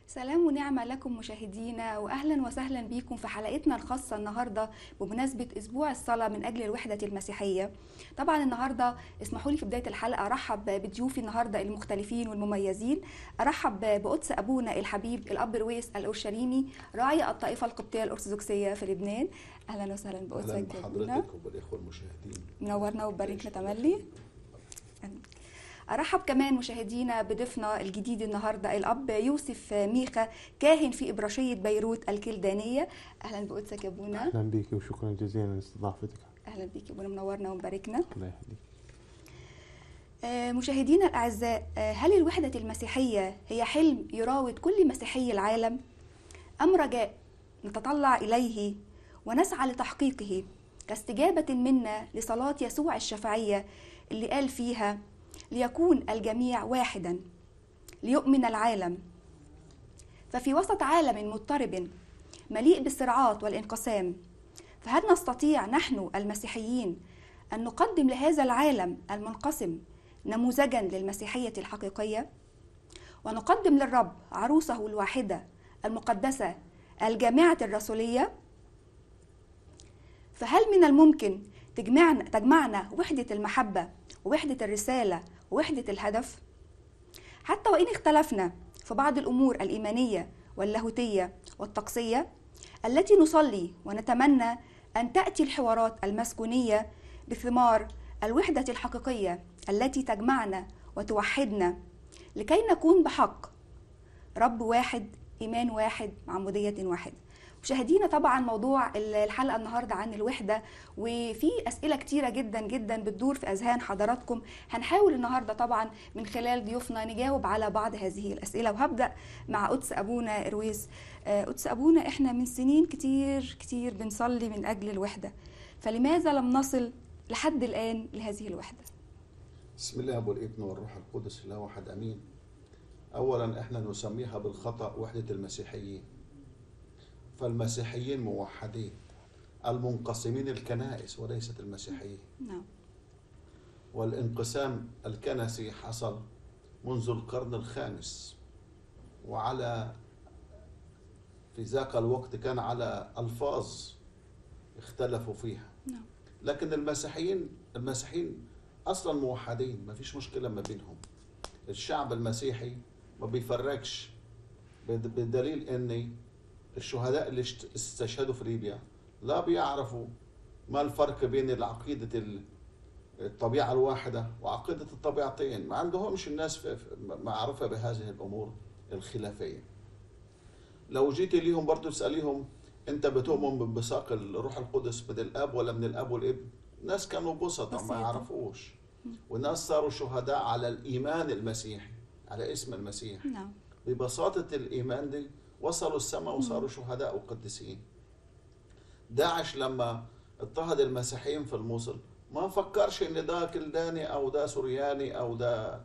سلام ونعمة لكم مشاهدينا، وأهلا وسهلا بكم في حلقتنا الخاصة النهاردة بمناسبة أسبوع الصلاة من أجل الوحدة المسيحية. طبعا النهاردة اسمحوا لي في بداية الحلقة أرحب بضيوفي النهاردة المختلفين والمميزين. أرحب بقدس أبونا الحبيب الأب رويس الأورشليمي راعي الطائفة القبطية الأرثوذكسية في لبنان. أهلا وسهلا بقدسك. أهلا بحضرتك وبالإخوة المشاهدين. منورنا وباركنا تملي. أرحب كمان مشاهدينا بضيفنا الجديد النهاردة الأب يوسف ميخا، كاهن في إبراشية بيروت الكلدانية. أهلا بقدسك يا أبونا. أهلا بيكي وشكرا جزيلا لاستضافتك. أهلا بيكي أبونا، منورنا ومباركنا. الله يخليك. مشاهدينا الأعزاء، هل الوحدة المسيحية هي حلم يراود كل مسيحي العالم، أم رجاء نتطلع إليه ونسعى لتحقيقه كاستجابة منا لصلاة يسوع الشفاعية اللي قال فيها: ليكون الجميع واحدا ليؤمن العالم؟ ففي وسط عالم مضطرب مليء بالصراعات والانقسام، فهل نستطيع نحن المسيحيين أن نقدم لهذا العالم المنقسم نموذجا للمسيحية الحقيقية، ونقدم للرب عروسه الواحدة المقدسة الجامعة الرسولية؟ فهل من الممكن تجمعنا وحدة المحبة ووحدة الرسالة ووحدة الهدف؟ حتى وإن اختلفنا في بعض الأمور الإيمانية واللاهوتية والطقسية التي نصلي ونتمنى أن تأتي الحوارات المسكونية بثمار الوحدة الحقيقية التي تجمعنا وتوحدنا لكي نكون بحق رب واحد، إيمان واحد، معمودية واحدة. مشاهدينا، طبعا موضوع الحلقة النهاردة عن الوحدة، وفي أسئلة كتيرة جدا جدا بتدور في أذهان حضراتكم. هنحاول النهاردة طبعا من خلال ضيوفنا نجاوب على بعض هذه الأسئلة، وهبدأ مع قدس أبونا رويس. قدس أبونا، إحنا من سنين كتير كتير بنصلي من أجل الوحدة، فلماذا لم نصل لحد الآن لهذه الوحدة؟ بسم الله والابن والروح القدس الله واحد أمين. أولا إحنا نسميها بالخطأ وحدة المسيحيين، فالمسيحيين موحدين، المنقسمين الكنائس وليست المسيحيين. نعم. والانقسام الكنسي حصل منذ القرن الخامس، وعلى في ذاك الوقت كان على ألفاظ اختلفوا فيها. نعم. لكن المسيحيين أصلا موحدين، ما فيش مشكلة ما بينهم. الشعب المسيحي ما بيفرقش، بدليل أن الشهداء اللي استشهدوا في ليبيا لا بيعرفوا ما الفرق بين العقيدة الطبيعة الواحدة وعقيدة الطبيعتين. ما عندهمش الناس معرفة بهذه الأمور الخلافية. لو جيت ليهم برضو تسأليهم: أنت بتؤمن بانبثاق الروح القدس من الأب ولا من الأب والابن؟ ناس كانوا بسطة ما يعرفوش، والناس صاروا شهداء على الإيمان المسيحي، على اسم المسيح. نعم. ببساطة الإيمان دي وصلوا السماء وصاروا شهداء وقديسين. داعش لما اضطهد المسيحيين في الموصل ما فكرش ان ده كلداني او ده سورياني او ده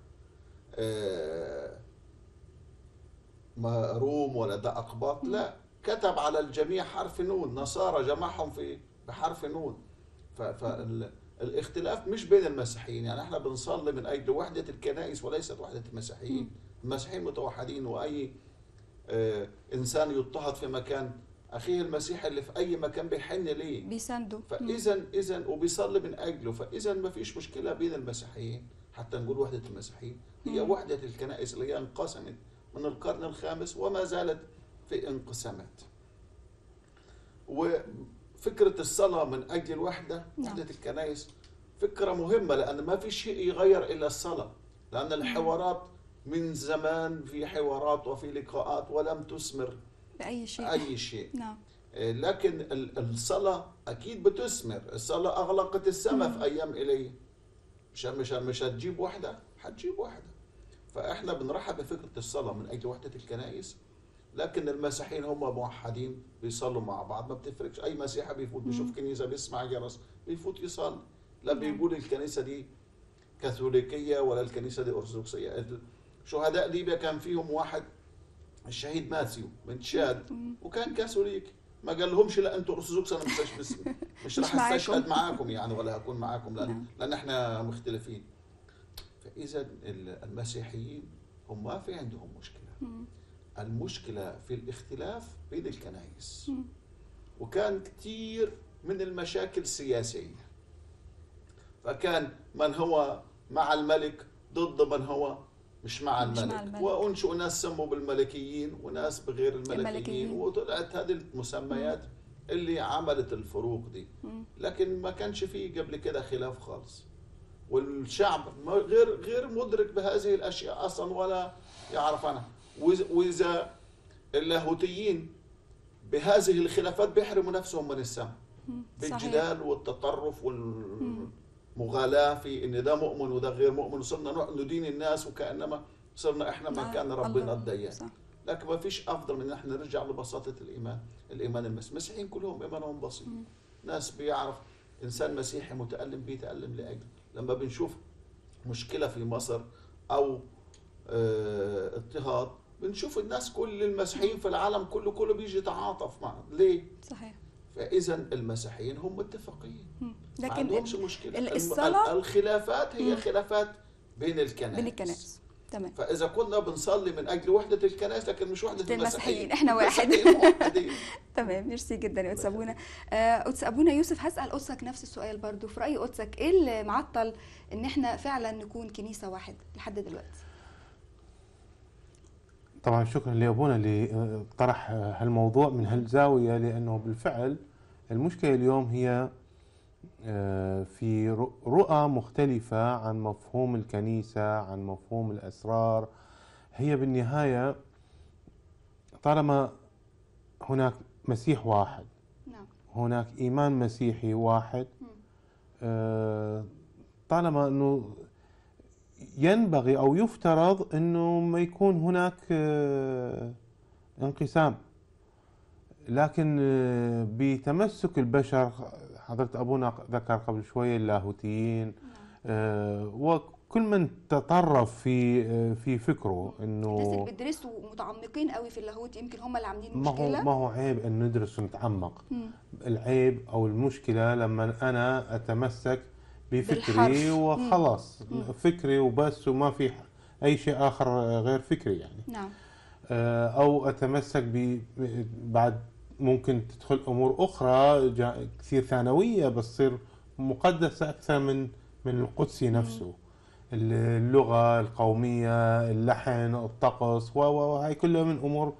روم ولا ده اقباط، لا، كتب على الجميع حرف نون، نصارى جمعهم بحرف نون. فالاختلاف مش بين المسيحيين، يعني احنا بنصلي من اجل وحدة الكنائس وليست وحدة المسيحيين. المسيحيين متوحدين، واي إنسان يضطهد في مكان أخيه المسيحي اللي في أي مكان بيحن ليه، بيساندوا. فإذا وبيصلي من أجله، فإذا ما فيش مشكلة بين المسيحيين. حتى نقول وحدة المسيحيين هي وحدة الكنائس اللي هي انقسمت من القرن الخامس وما زالت في انقسامات. وفكرة الصلاة من أجل الوحدة، وحدة الكنائس، فكرة مهمة، لأن ما في شيء يغير إلا الصلاة. لأن الحوارات من زمان في حوارات وفي لقاءات ولم تثمر بأي شيء. نعم. لكن الصلاة أكيد بتثمر. الصلاة أغلقت السماء في أيام إيليا. مش هتجيب واحدة، هتجيب واحدة. فإحنا بنرحب بفكرة الصلاة من أجل وحدة الكنائس. لكن المسيحيين هم موحدين، بيصلوا مع بعض، ما بتفرقش. أي مسيحي بيفوت بيشوف كنيسة بيسمع جرس بيفوت يصلي، لا بيقول الكنيسة دي كاثوليكية ولا الكنيسة دي أرثوذكسية. شهداء ليبيا كان فيهم واحد الشهيد ماثيو من تشاد، وكان كاثوليكي. ما قال لهمش لا انتوا ارثوذكس، انا مش راح استشهد معاكم يعني، ولا هكون معاكم، لان احنا مختلفين. فاذا المسيحيين هم ما في عندهم مشكله. المشكلة في الاختلاف بين الكنائس، وكان كثير من المشاكل سياسية. فكان من هو مع الملك ضد من هو مش مع الملك، وانشئوا ناس سموا بالملكيين وناس بغير الملكيين، وطلعت هذه المسميات اللي عملت الفروق دي. لكن ما كانش فيه قبل كده خلاف خالص، والشعب غير مدرك بهذه الاشياء اصلا ولا يعرف عنها. واذا اللاهوتيين بهذه الخلافات بيحرموا نفسهم من السماء بالجدال والتطرف والمغالاة في ان ده مؤمن وده غير مؤمن، وصرنا ندين الناس وكأنما صرنا احنا مكان ربنا الديان. لكن ما فيش افضل من ان احنا نرجع لبساطة الايمان المسيحيين كلهم ايمانهم بسيط. ناس بيعرف انسان مسيحي متألم بيتألم لاجل. لما بنشوف مشكلة في مصر او اضطهاد، بنشوف الناس كل المسيحيين في العالم كله بيجي يتعاطف معه. ليه؟ صحيح. فإذا المسيحيين هم متفقين، لكن ما عندهمش مشكلة. الصلاة الخلافات هي خلافات بين الكنائس. تمام. فإذا كنا بنصلي من أجل وحدة الكنائس لكن مش وحدة المسيحيين، احنا واحد. تمام. ميرسي جدا يا قدس أبونا. قدس أبونا يوسف، هسأل قدسك نفس السؤال برضو. في رأي قدسك إيه اللي معطل إن احنا فعلا نكون كنيسة واحد لحد دلوقتي؟ طبعا شكرا لأبونا اللي طرح هالموضوع من هالزاوية، لأنه بالفعل المشكلة اليوم هي في رؤى مختلفة عن مفهوم الكنيسة، عن مفهوم الأسرار. هي بالنهاية طالما هناك مسيح واحد، هناك إيمان مسيحي واحد، طالما أنه ينبغي أو يفترض أنه ما يكون هناك انقسام. لكن بتمسك البشر، حضرة أبونا ذكر قبل شوية اللاهوتيين، وكل من تطرف في فكره انه الناس اللي بيدرسوا متعمقين قوي في اللاهوت يمكن هم اللي عاملين مشكله. ما هو عيب ان ندرس ونتعمق. العيب او المشكله لما انا اتمسك بفكري وخلاص، فكري وبس، وما في اي شيء اخر غير فكري يعني. نعم. او اتمسك بعد ممكن تدخل امور اخرى كثير ثانويه بس تصير مقدسه اكثر من القدسي نفسه. اللغه القوميه، اللحن، الطقس، وهي كلها من امور.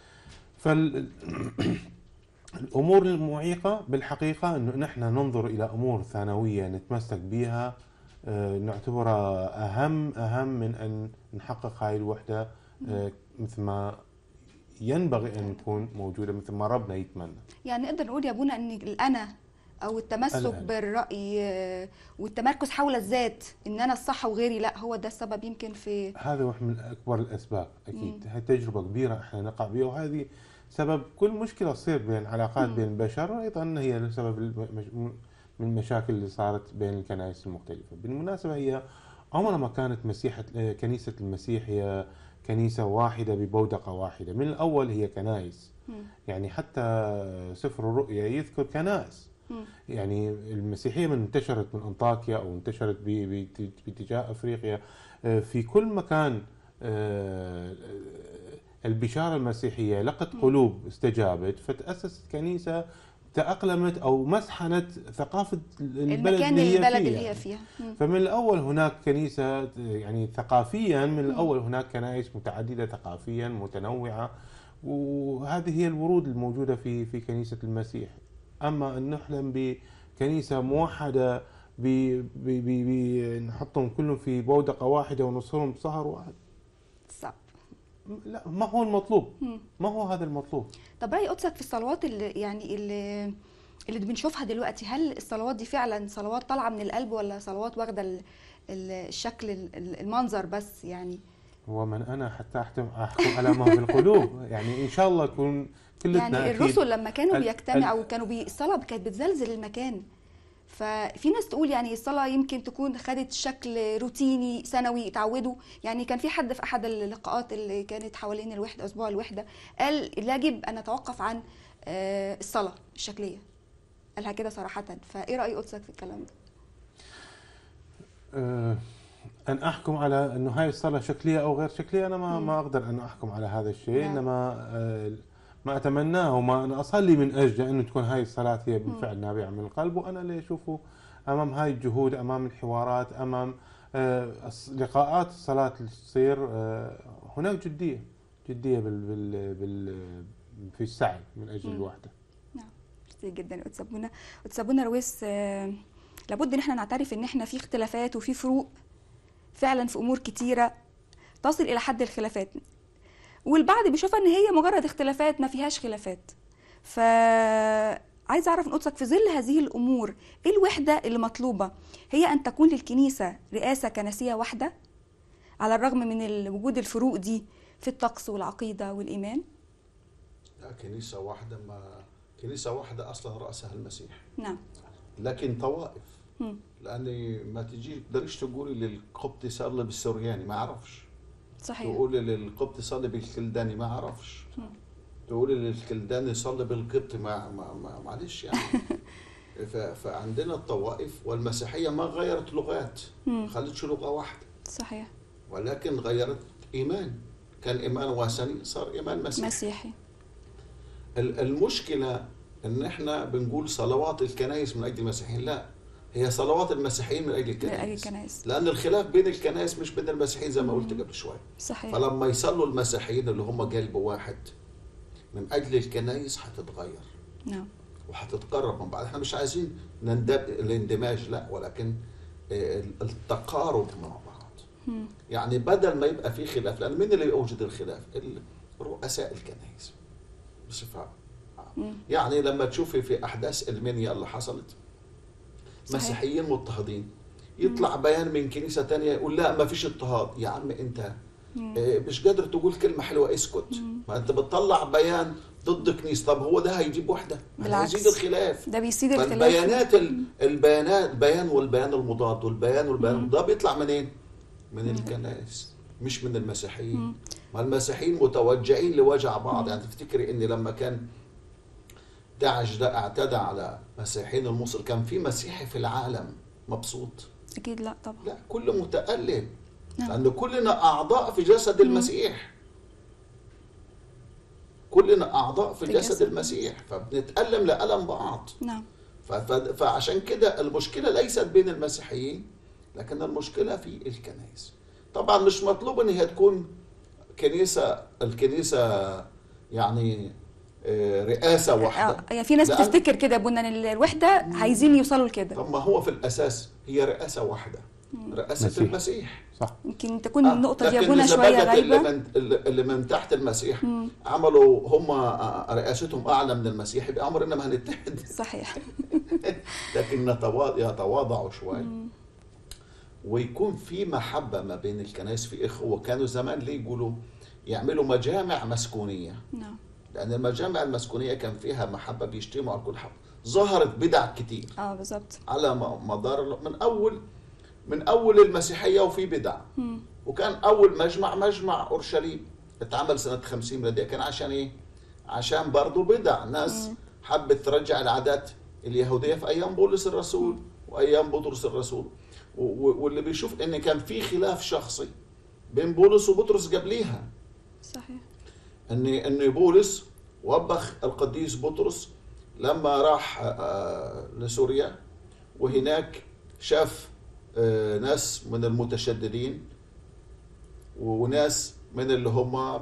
الامور المعيقه بالحقيقه انه نحن ننظر الى امور ثانويه نتمسك بها، نعتبرها اهم من ان نحقق هاي الوحده مثل ما ينبغي ان تكون موجوده، مثل ما ربنا يتمنى. يعني نقدر نقول يا ابونا ان الانا او التمسك بالراي والتمركز حول الذات، ان انا الصح وغيري لا، هو ده السبب يمكن في هذا واحد من اكبر الاسباب. اكيد هي تجربه كبيره احنا نقع بها، وهذه سبب كل مشكله تصير بين علاقات بين البشر، وايضا هي سبب من المشاكل اللي صارت بين الكنائس المختلفه. بالمناسبه هي عمرها ما كانت كنيسه المسيح هي كنيسة واحدة ببودقة واحدة. من الأول هي كنائس. يعني حتى سفر الرؤيا يذكر كنائس. يعني المسيحية من انتشرت من أنطاكيا أو انتشرت باتجاه أفريقيا، في كل مكان البشارة المسيحية لقت قلوب استجابت، فتأسست كنيسة تأقلمت أو مسحنت ثقافة البلد اللي هي فيها. فمن الأول هناك كنيسة يعني ثقافيا، من الأول هناك كنائس متعددة ثقافيا متنوعة، وهذه هي الورود الموجودة في كنيسة المسيح. أما أن نحلم بكنيسة موحدة نحطهم كلهم في بودقة واحدة ونصهرهم بصهر واحد، صعب. لا، ما هو المطلوب. ما هو هذا المطلوب. طب رأي قدسك في الصلوات اللي بنشوفها دلوقتي، هل الصلوات دي فعلا صلوات طالعه من القلب ولا صلوات واخده الشكل المنظر بس؟ يعني ومن انا حتى احكم على ما في القلوب. يعني ان شاء الله يكون كلنا يعني الرسل لما كانوا بيجتمعوا كانوا الصلاه كانت بتزلزل المكان. ففي ناس تقول يعني الصلاه يمكن تكون خدت شكل روتيني سنوي اتعودوا. يعني كان في حد في احد اللقاءات اللي كانت حوالين الوحده، اسبوع الوحده، قال يجب ان نتوقف عن الصلاه الشكليه، قالها كده صراحه. فايه راي قدسك في الكلام ده؟ أن أحكم على أنه هاي الصلاة شكلية أو غير شكلية، أنا ما أقدر أن أحكم على هذا الشيء. نعم. إنما ما أتمناه وما أنا أصلي من أجله أنه تكون هاي الصلاة هي بالفعل نابعة من القلب. وأنا اللي أشوفه أمام هاي الجهود، أمام الحوارات، أمام لقاءات الصلاة اللي تصير، هناك جدية في السعي من أجل الوحدة. نعم، كثير جدا. وتسابونا رويس، لابد ان احنا نعترف ان احنا في اختلافات وفي فروق فعلا في امور كتيره تصل الى حد الخلافات، والبعض بيشوفها ان هي مجرد اختلافات ما فيهاش خلافات. فعايز اعرف من قدسك في ظل هذه الامور ايه الوحده اللي مطلوبه؟ هي ان تكون للكنيسه رئاسه كنسيه واحده على الرغم من وجود الفروق دي في الطقس والعقيده والايمان؟ لا، كنيسة واحدة أصلا رأسها المسيح. نعم. لكن طوائف. لأن ما تقدريش تقولي للقبطي صلي بالسورياني ما عرفش. صحيح. تقولي للقبطي صلي بالكلداني ما عرفش. تقولي للكلداني صلي بالقبطي معلش يعني. فعندنا الطوائف، والمسيحية ما غيرت لغات، ما خلتش لغة واحدة. صحيح. ولكن غيرت إيمان، كان إيمان وثني صار إيمان مسيحي. المشكلة إن إحنا بنقول صلوات الكنائس من أجل المسيحيين، لا، هي صلوات المسيحيين من أجل الكنائس. لأن الخلاف بين الكنائس مش بين المسيحيين زي ما قلت قبل شوي. صحيح. فلما يصلوا المسيحيين اللي هم قلب واحد من أجل الكنائس هتتغير. نعم. وهتتقرب من بعض. احنا مش عايزين الاندماج، لا، ولكن التقارب مع بعض. يعني بدل ما يبقى في خلاف، لأن مين اللي يوجد الخلاف؟ رؤساء الكنائس بصفة عامة. يعني لما تشوفي في أحداث المنيا اللي حصلت، مسيحيين مضطهدين، يطلع بيان من كنيسة تانية يقول لا ما فيش اضطهاد. يا عم انت مش قادر تقول كلمة حلوة، اسكت. ما انت بتطلع بيان ضد كنيسة، طب هو ده هيجيب وحدة؟ هيزيد الخلاف. ده بيزيد الخلاف. البيان والبيان المضاد ده بيطلع منين؟ من الكنائس مش من المسيحيين. ما المسيحيين متوجعين لوجع بعض. يعني تفتكري ان لما كان داعش ده اعتدى على مسيحيين الموصل كان في مسيحي في العالم مبسوط؟ اكيد لا طبعا. لا، كله متألم. لأن كلنا أعضاء في جسد المسيح. كلنا أعضاء في جسد المسيح، فبنتألم لألم بعض. نعم. فعشان كده المشكلة ليست بين المسيحيين، لكن المشكلة في الكنائس. طبعا مش مطلوب ان هي تكون الكنيسة يعني رئاسة واحدة. يعني في ناس بتفتكر كده ان الوحدة عايزين يوصلوا لكده. طب ما هو في الأساس هي رئاسة واحدة، رئاسة المسيح. صح. يمكن تكون النقطة دي أبونا شوية غايبة. اللي من تحت المسيح عملوا هم رئاستهم أعلى من المسيح، يبقى عمرنا ما هنتحد. صحيح. لكن يتواضعوا شوي ويكون في محبة ما بين الكنائس، في إخوة. كانوا زمان ليه يقولوا يعملوا مجامع مسكونية؟ نعم. لأن المجامع المسكونية كان فيها محبة، بيجتمعوا على كل حب. ظهرت بدع كتير. بالظبط. على مدار من أول المسيحية وفي بدع. وكان أول مجمع أورشليم اتعمل سنة 50 ميلادية. كان عشان إيه؟ عشان برضو بدع. ناس حبت ترجع العادات اليهودية في أيام بولس الرسول وأيام بطرس الرسول. واللي بيشوف إن كان في خلاف شخصي بين بولس وبطرس قبليها. صحيح. إن بولس وبخ القديس بطرس لما راح لسوريا، وهناك شاف ناس من المتشددين وناس من اللي هم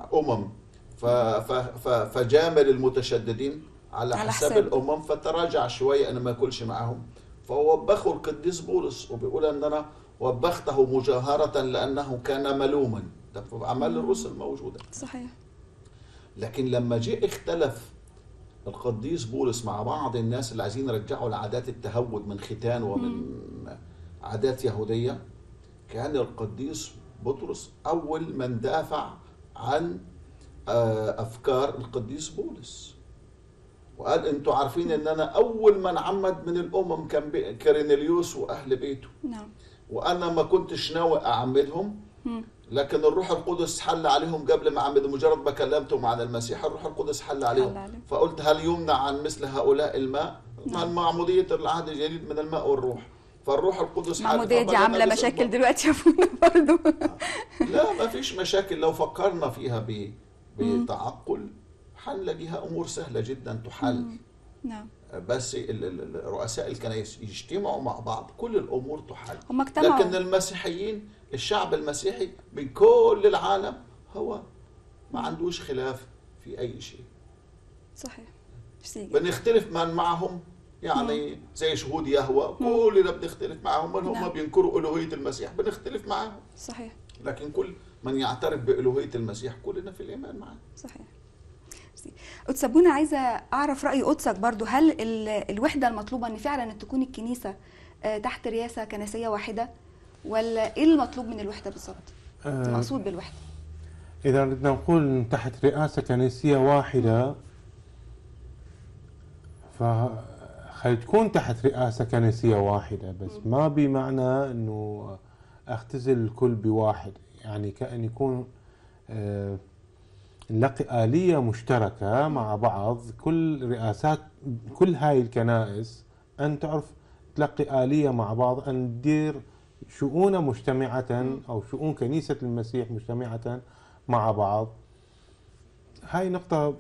فجامل المتشددين على حساب الأمم، فتراجع شوية أن ما يكونش معهم. فوبخوا القديس بولس، وبيقول أن أنا وبخته مجاهرة لأنه كان ملوما. ده في أعمال الرسل موجودة. صحيح. لكن لما جاء اختلف القديس بولس مع بعض الناس اللي عايزين يرجعوا لعادات التهود من ختان ومن عادات يهودية، كان القديس بطرس أول من دافع عن أفكار القديس بولس، وقال أنتوا عارفين أن أنا أول من عمد من الأمم كان كيرنيليوس وأهل بيته. نعم. وأنا ما كنتش ناوي أعمدهم، لكن الروح القدس حل عليهم قبل ما أعمدهم. مجرد ما كلمتهم عن المسيح الروح القدس حل عليهم. فقلت هل يمنع عن مثل هؤلاء الماء؟ مع المعمودية العهد الجديد من الماء والروح. فالروح القدس حال. المعمودية دي عاملة مشاكل دلوقتي يا ابونا برضه. لا ما فيش مشاكل لو فكرنا فيها بتعقل، حنلاقيها امور سهله جدا تحل. نعم. بس رؤساء الكنائس يجتمعوا مع بعض كل الامور تحل. هم اجتمعوا. لكن المسيحيين، الشعب المسيحي من كل العالم هو ما عندوش خلاف في اي شيء. صحيح. بنختلف معهم يعني زي شهود يهوه، كلنا بنختلف معهم، من هم بينكروا الوهيه المسيح بنختلف معهم. صحيح. لكن كل من يعترف بالوهيه المسيح كلنا في الايمان معه. صحيح. قدس ابونا، عايزه اعرف راي قدسك برضو، هل الوحده المطلوبه ان فعلا تكون الكنيسه تحت رئاسه كنسيه واحده، ولا ايه المطلوب من الوحده بالظبط؟ المقصود بالوحده اذا بدنا نقول تحت رئاسه كنسيه واحده، تكون تحت رئاسه كنسيه واحده، بس ما بمعنى انه اختزل الكل بواحد، يعني كأن يكون نلاقي آلية مشتركة مع بعض، كل رئاسات كل هاي الكنائس أن تعرف تلقي آلية مع بعض أن تدير شؤون مجتمعة أو شؤون كنيسة المسيح مجتمعة مع بعض. هاي نقطة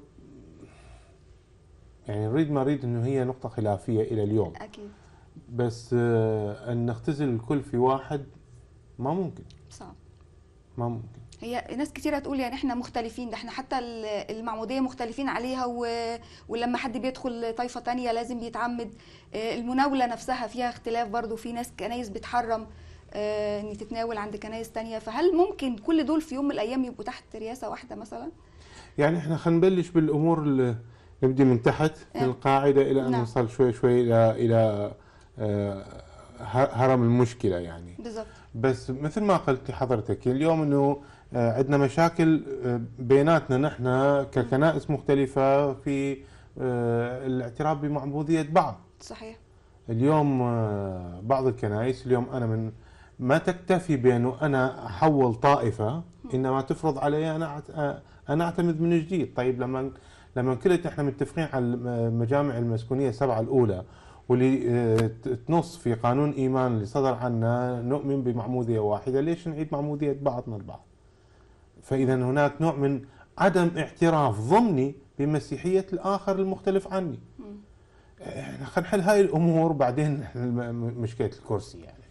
يعني نريد ما نريد أنه هي نقطة خلافية إلى اليوم. أكيد. بس أن نختزل الكل في واحد ما ممكن. صعب. ما ممكن. هي ناس كتيرة تقول يعني احنا مختلفين، ده احنا حتى المعمودية مختلفين عليها، ولما حد بيدخل طائفة تانية لازم بيتعمد. المناولة نفسها فيها اختلاف برضو، في ناس كنايس بتحرم ان تتناول عند كنايس تانية، فهل ممكن كل دول في يوم من الايام يبقوا تحت رئاسة واحدة مثلا؟ يعني احنا خلينا نبلش بالامور اللي نبدي من تحت من القاعدة الى ان نوصل شوي شوي الى هرم المشكلة يعني. بالضبط. بس مثل ما قلت حضرتك اليوم انه عندنا مشاكل بيناتنا نحن ككنائس مختلفة في الاعتراف بمعمودية بعض. صحيح. اليوم بعض الكنائس اليوم انا من ما تكتفي بانه انا احول طائفة، انما تفرض علي انا اعتمد من جديد. طيب لما كلت احنا متفقين على المجامع المسكونية 7 الأولى، واللي تنص في قانون إيمان اللي صدر عنا نؤمن بمعمودية واحدة، ليش نعيد معمودية بعضنا البعض؟ فإذا هناك نوع من عدم اعتراف ضمني بمسيحية الآخر المختلف عني. احنا خلينا نحل هاي الأمور بعدين مشكلة الكرسي يعني.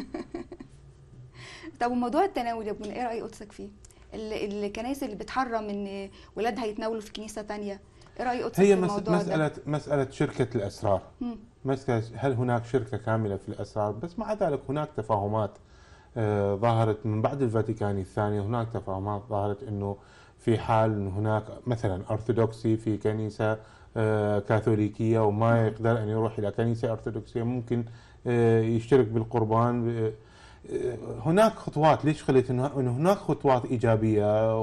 طب وموضوع التناول يا ابونا، ايه رأي قدسك فيه؟ الكنائس اللي بتحرم ان ولادها يتناولوا في كنيسة تانية، ايه رأي قدسك في الموضوع ده؟ مسألة شركة الأسرار. مسألة هل هناك شركة كاملة في الأسرار؟ بس مع ذلك هناك تفاهمات ظهرت من بعد الفاتيكان الثاني، هناك تفاهمات ظهرت انه في حال انه هناك مثلا ارثوذكسي في كنيسة كاثوليكية وما يقدر ان يروح الى كنيسة ارثوذكسية، ممكن يشترك بالقربان. هناك خطوات، ليش خليت انه هناك خطوات ايجابية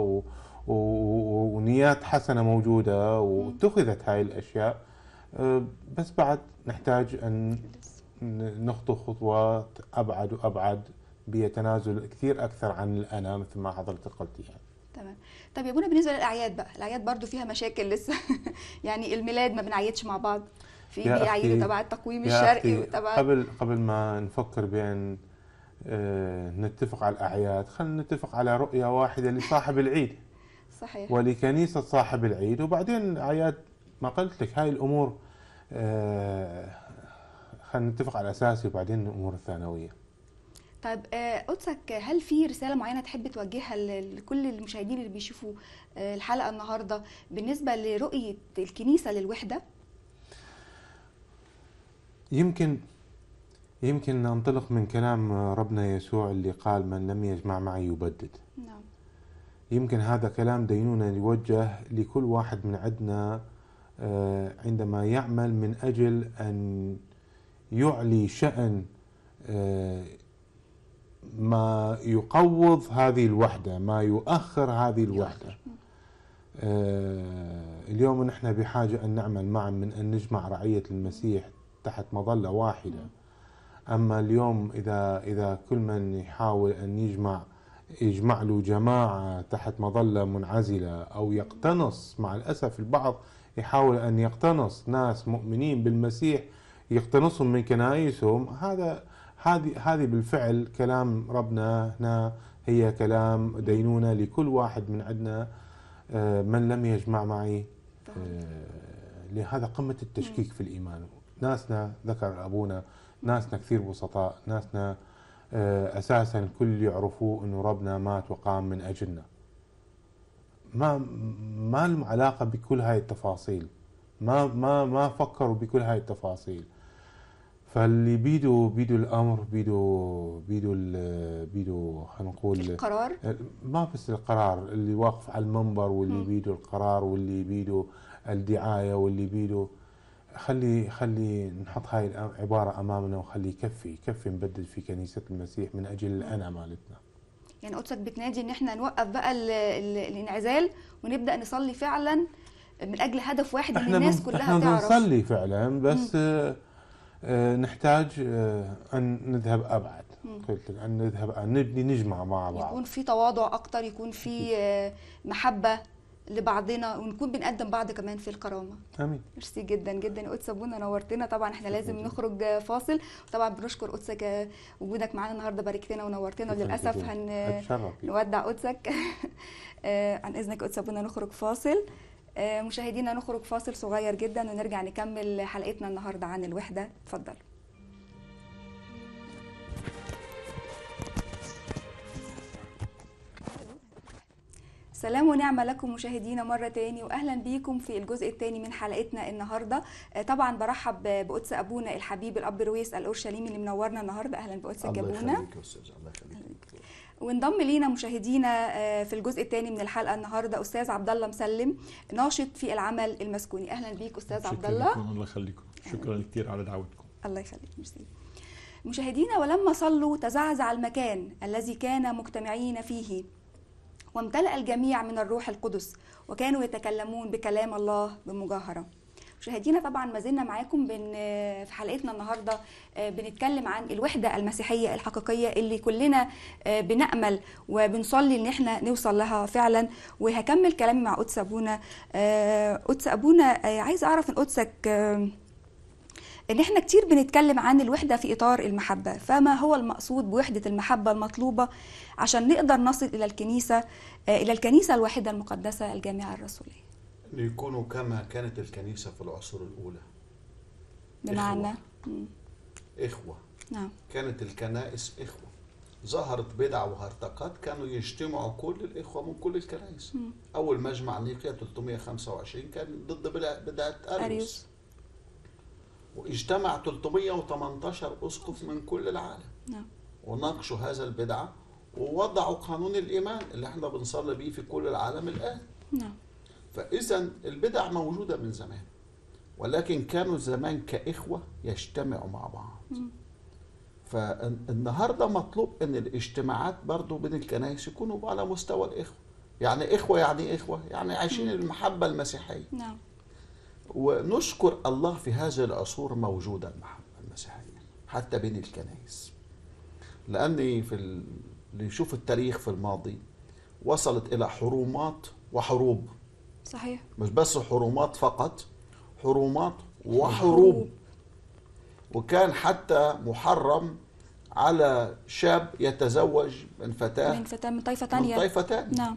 ونيات حسنة موجودة واتخذت هاي الاشياء، بس بعد نحتاج ان نخطو خطوات ابعد وابعد بتنازل كثير اكثر عن الانا مثل ما حضرتك قلتي يعني. تمام. طب يا ابونا بالنسبه للاعياد بقى، الاعياد برضو فيها مشاكل لسه. يعني الميلاد ما بنعيدش مع بعض، في بيعيدوا تبع التقويم الشرقي وتبع قبل ما نفكر بان نتفق على الاعياد، خلينا نتفق على رؤيه واحده لصاحب العيد. صحيح. ولكنيسه صاحب العيد، وبعدين الاعياد ما قلت لك هاي الامور خلينا نتفق على الاساسي وبعدين الامور الثانويه. طيب قدسك، هل في رسالة معينة تحب توجهها لكل المشاهدين اللي بيشوفوا الحلقة النهاردة بالنسبة لرؤية الكنيسة للوحدة؟ يمكن ننطلق من كلام ربنا يسوع اللي قال من لم يجمع معي يبدد. نعم. يمكن هذا كلام دينونة يوجه لكل واحد من عندنا عندما يعمل من أجل أن يعلي شأن ما يقوض هذه الوحدة، ما يؤخر هذه الوحدة. اليوم نحن بحاجة أن نعمل معا من أن نجمع رعية المسيح تحت مظلة واحدة. أما اليوم إذا كل من يحاول أن يجمع له جماعة تحت مظلة منعزلة، أو يقتنص، مع الأسف البعض يحاول أن يقتنص ناس مؤمنين بالمسيح يقتنصهم من كنائسهم، هذه بالفعل كلام ربنا هنا، هي كلام دينونة لكل واحد من عندنا. من لم يجمع معي، لهذا قمة التشكيك في الإيمان. ناسنا ذكر أبونا، ناسنا كثير بسطاء، ناسنا أساسا الكل يعرفوا أنه ربنا مات وقام من أجلنا. ما لهم علاقة بكل هاي التفاصيل، ما فكروا بكل هاي التفاصيل. فاللي بيدوا الامر، بيدوا خلينا نقول القرار، ما بس القرار، اللي واقف على المنبر واللي بيدوا القرار واللي بيدوا الدعايه واللي بيدوا، خلي نحط هاي العباره امامنا وخلي يكفي نبدل في كنيسه المسيح من اجل الانا مالتنا. يعني قدسك بتنادي ان احنا نوقف بقى الانعزال ونبدا نصلي فعلا من اجل هدف واحد، ان الناس كلها احنا تعرف. بنصلي فعلا، بس نحتاج أن نذهب أبعد. قلت أن نذهب، أن نبني، نجمع مع بعض، يكون في تواضع أكتر، يكون في محبة لبعضنا، ونكون بنقدم بعض كمان في الكرامة. آمين. ميرسي جدا جدا يا قدس أبونا، نورتنا. طبعا احنا لازم نخرج فاصل، وطبعا بنشكر قدسك وجودك معانا النهارده، باركتنا ونورتنا. وللأسف هنودع قدسك. عن إذنك قدس أبونا نخرج فاصل. مشاهدينا نخرج فاصل صغير جدا ونرجع نكمل حلقتنا النهارده عن الوحدة. اتفضل. سلام ونعمة لكم مشاهدينا مرة تاني، وأهلا بيكم في الجزء الثاني من حلقتنا النهاردة. طبعا برحب بقدس أبونا الحبيب الأب رويس الأورشليمي اللي منورنا النهاردة. أهلا بقدسك يا أبونا. الله يخليك يا أستاذ. الله يخليك. وانضم لينا مشاهدينا في الجزء الثاني من الحلقة النهاردة أستاذ عبد الله مسلم، ناشط في العمل المسكوني. أهلا بيك أستاذ عبد الله. الله يخليكم. شكرا كثير على دعوتكم. الله يخليك. ميرسي. مشاهدينا، ولما صلوا تزعزع المكان الذي كان مجتمعين فيه، وامتلأ الجميع من الروح القدس، وكانوا يتكلمون بكلام الله بمجاهرة. مشاهدينا، طبعا ما زلنا معاكم في حلقتنا النهارده بنتكلم عن الوحدة المسيحية الحقيقية اللي كلنا بنأمل وبنصلي ان احنا نوصل لها فعلا. وهكمل كلامي مع قدس أبونا. قدس أبونا، عايز اعرف من قدسك ان احنا كتير بنتكلم عن الوحدة في اطار المحبة، فما هو المقصود بوحدة المحبة المطلوبة عشان نقدر نصل الى الكنيسة الواحدة المقدسة الجامعة الرسولية؟ أن يكونوا كما كانت الكنيسة في العصور الأولى، بمعنى إخوة. نعم. كانت الكنائس إخوة. ظهرت بدع وهرطقات، كانوا يجتمعوا كل الإخوة من كل الكنائس. أول مجمع نيقيا 325 كان ضد بدعة أريوس، واجتمع 318 أسقف من كل العالم. نعم. وناقشوا هذا البدعة ووضعوا قانون الإيمان اللي احنا بنصلي بيه في كل العالم الآن. نعم. فإذا البدع موجودة من زمان، ولكن كانوا زمان كإخوة يجتمعوا مع بعض. فالنهاردة مطلوب أن الاجتماعات برضو بين الكنائس يكونوا على مستوى الإخوة. يعني إخوة، يعني إخوة، يعني عايشين المحبة المسيحية. نعم. ونشكر الله في هذه العصور موجودة المحبة المسيحية حتى بين الكنائس، لأني اللي يشوف التاريخ في الماضي وصلت إلى حرومات وحروب. صحيح. مش بس حرومات فقط، حرومات وحروب. وكان حتى محرم على شاب يتزوج من فتاة من طائفة تانية. نعم.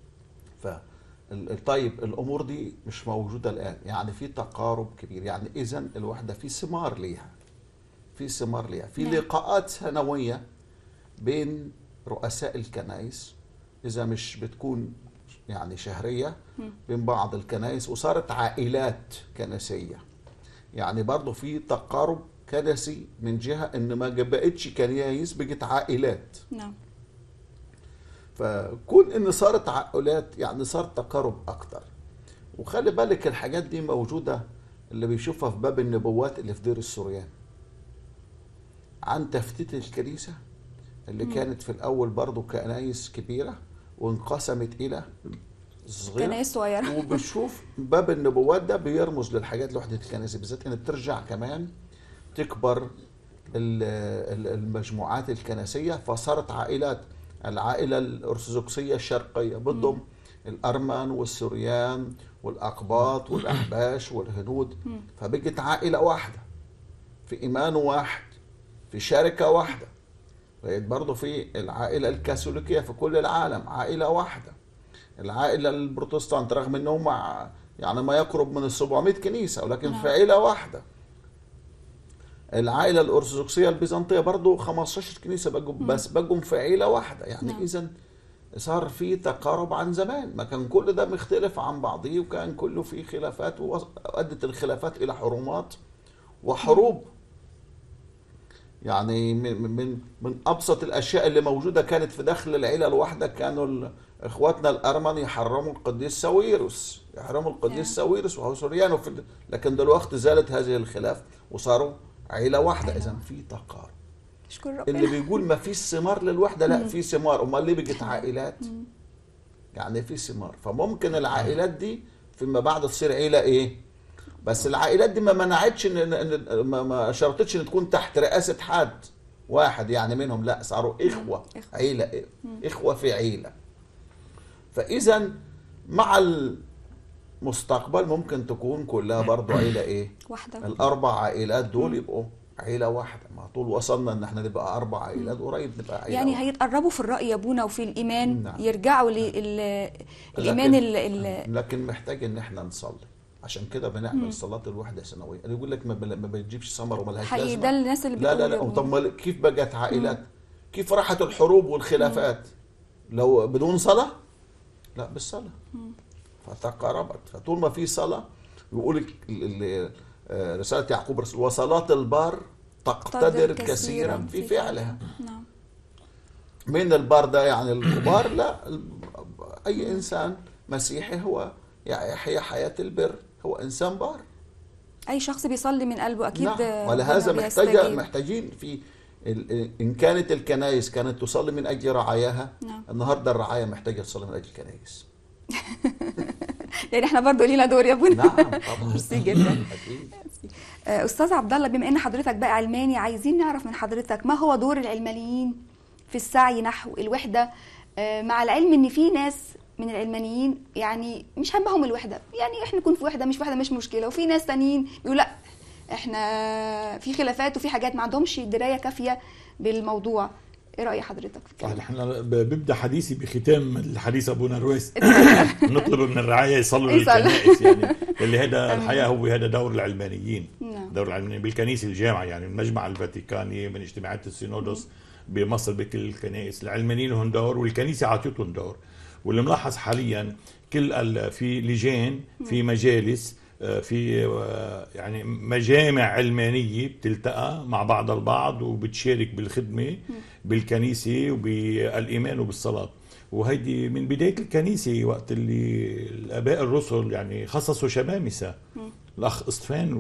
طيب الأمور دي مش موجودة الآن، يعني في تقارب كبير. يعني إذن الوحدة في ثمار ليها، في نعم. لقاءات سنوية بين رؤساء الكنائس، إذا مش بتكون يعني شهرية، بين بعض الكنائس، وصارت عائلات كنسية. يعني برضو في تقارب كنسي من جهة إن ما بقتش كنايس، بقت عائلات. نعم. فكون إن صارت عائلات يعني صار تقارب أكتر. وخلي بالك الحاجات دي موجودة، اللي بيشوفها في باب النبوات اللي في دير السوريان عن تفتيت الكنيسة اللي كانت في الأول برضو كنايس كبيرة وانقسمت إلى كنايس صغيرة. وبشوف باب النبوات ده بيرمز للحاجات لوحدة الكنيسة، بالذات إن بترجع كمان تكبر المجموعات الكنسية، فصارت عائلات. العائلة الأرثوذكسية الشرقية بتضم الأرمن والسوريان والأقباط والأحباش والهنود، فبقت عائلة واحدة في إيمان واحد في شركة واحدة. لقيت برضه في العائلة الكاثوليكية في كل العالم عائلة واحدة. العائلة البروتستانت رغم انهم يعني ما يقرب من 700 كنيسة، ولكن في عائلة واحدة. العائلة الأرثوذكسية البيزنطية برضه 15 كنيسة بقوا، بس بقوا في عائلة واحدة. يعني إذا صار في تقارب عن زمان، ما كان كل ده مختلف عن بعضه، وكان كله فيه خلافات، وأدت الخلافات إلى حرمات وحروب. يعني من ابسط الاشياء اللي موجوده كانت في داخل العيله الواحده، كانوا اخواتنا الارمن يحرموا القديس ساويرس، يحرموا القديس ساويرس وهو سوريانو لكن دلوقتي زالت هذه الخلاف وصاروا عيله واحده. اذا في تقارب. شكرا ربنا. اللي بيقول ما فيش ثمار للوحده، لا في ثمار. امال ليه بقت عائلات؟ يعني في ثمار. فممكن العائلات دي فيما بعد تصير عيله ايه؟ بس العائلات دي ما منعتش ما شرطتش ان تكون تحت رئاسة حد واحد يعني منهم، لا صاروا اخوة، عيلة، اخوة في عيلة. فاذا مع المستقبل ممكن تكون كلها برضو عيلة ايه؟ واحدة. الاربع عائلات دول يبقوا عيلة واحدة. ما طول وصلنا ان احنا نبقى 4 عائلات، قريب نبقى عيلة يعني واحدة. هيتقربوا في الرأي يا ابونا وفي الإيمان. نعم. يرجعوا للإيمان لكن محتاج ان احنا نصلي. عشان كده بنعمل صلاة الوحدة سنوية. اللي يقول لك ما بتجيبش ثمر وما لهاش لازمة. ده الناس اللي لا لا لا. طب كيف بقت عائلات؟ كيف راحت الحروب والخلافات؟ لو بدون صلاة؟ لا، بالصلاة. فتقاربت. فطول ما في صلاة، يقول رسالة يعقوب رسول، وصلاة البار تقتدر كثيرا في فعلها. نعم. من البار ده يعني الكبار؟ لا، أي إنسان مسيحي هو يحيا حياة البر، هو إنسان بار. أي شخص بيصلي من قلبه أكيد. نعم. ولهذا محتاجين في إن كانت الكنائس كانت تصلي من أجل رعاياها، نعم. النهاردة الرعاية محتاجة تصلي من أجل الكنائس. يعني احنا برضو لينا دور يا ابونا. نعم طبعا. ميرسي جدا. أكيد. أستاذ عبد الله، بما إن حضرتك بقى علماني، عايزين نعرف من حضرتك ما هو دور العلمانيين في السعي نحو الوحدة، مع العلم إن في ناس من العلمانيين يعني مش همهم الوحدة، يعني احنا نكون في وحدة مش مشكلة، وفي ناس تانيين بيقول لا احنا في خلافات وفي حاجات ما عندهمش دراية كافية بالموضوع. ايه رأي حضرتك في الكلام؟ احنا ببدا حديثي بختام الحديث ابونا رويس. نطلب من الرعاية يصلوا للكنائس، يعني اللي هذا الحقيقة هو هذا دور العلمانيين. دور العلمانيين بالكنيسة الجامعة، يعني المجمع الفاتيكاني، من اجتماعات السينودوس بمصر، بكل الكنائس العلمانيين لهم دور، والكنيسة عطيتهم دور. واللي ملاحظ حاليا في لجان، في مجالس، في يعني مجامع علمانية بتلتقى مع بعض البعض وبتشارك بالخدمة بالكنيسة وبالإيمان وبالصلاة. وهيدي من بداية الكنيسة، وقت اللي الآباء الرسل يعني خصصوا شمامسة، الأخ اسطفان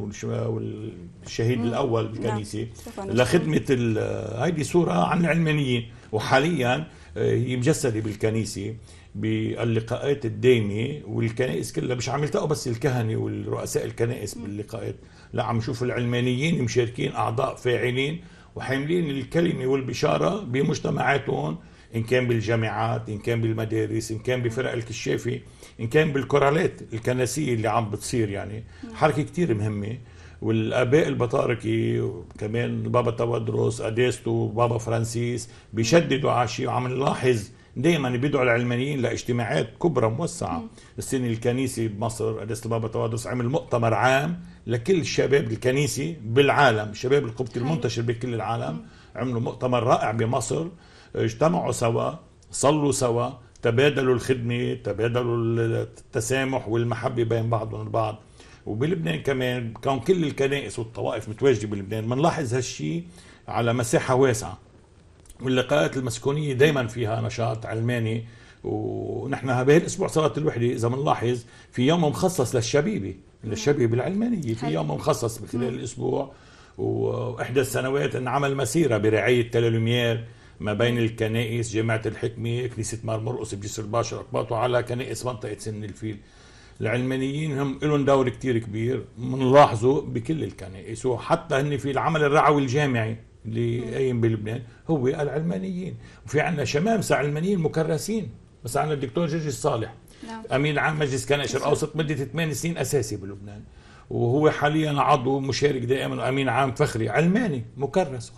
والشهيد الأول بالكنيسة لخدمة هيدي صورة عن العلمانيين. وحاليا هي مجسدة بالكنيسة باللقاءات الدائمة، والكنائس كلها مش عم يلتقوا بس الكهنة والرؤساء الكنائس باللقاءات، لا عم نشوف العلمانيين مشاركين أعضاء فاعلين وحاملين الكلمة والبشارة بمجتمعاتهم، إن كان بالجامعات، إن كان بالمدارس، إن كان بفرق الكشافة، إن كان بالكورالات الكنسية اللي عم بتصير. يعني حركة كتير مهمة. والآباء البطاركي وكمان البابا تودروس أديستو وبابا فرانسيس بيشددوا على شيء، وعم نلاحظ دائما بيدعوا العلمانيين لاجتماعات كبرى موسعة. السنة الكنيسة بمصر أديست البابا تودروس عمل مؤتمر عام لكل شباب الكنيسة بالعالم، شباب القبطي المنتشر بكل العالم. عملوا مؤتمر رائع بمصر، اجتمعوا سوا، صلوا سوا، تبادلوا الخدمة، تبادلوا التسامح والمحبة بين بعضهم البعض. وبلبنان كمان كان كل الكنائس والطوائف متواجدة بلبنان، بنلاحظ هالشي على مساحة واسعة. واللقاءات المسكونية دايما فيها نشاط علماني. ونحن بهذا الأسبوع صلاة الوحدة إذا بنلاحظ في يوم مخصص للشبيبة العلمانية، في يوم مخصص بخلال الأسبوع. وإحدى السنوات انعمل مسيرة برعاية تلالومير ما بين الكنائس، جامعة الحكمة، كنيسة مار مرقس بجسر الباشا أقباطه، على كنائس منطقة سن الفيل. العلمانيين هم لهم دور كتير كبير بنلاحظه بكل الكنائس، وحتى هن في العمل الرعوي الجامعي اللي قايم بلبنان هو العلمانيين. وفي عندنا شمامسة علمانيين مكرسين، بس عندنا الدكتور جرجس صالح، امين عام مجلس كنائس الشرق الاوسط مده 8 سنين اساسي بلبنان. وهو حاليا عضو مشارك دائما وامين عام فخري علماني مكرس.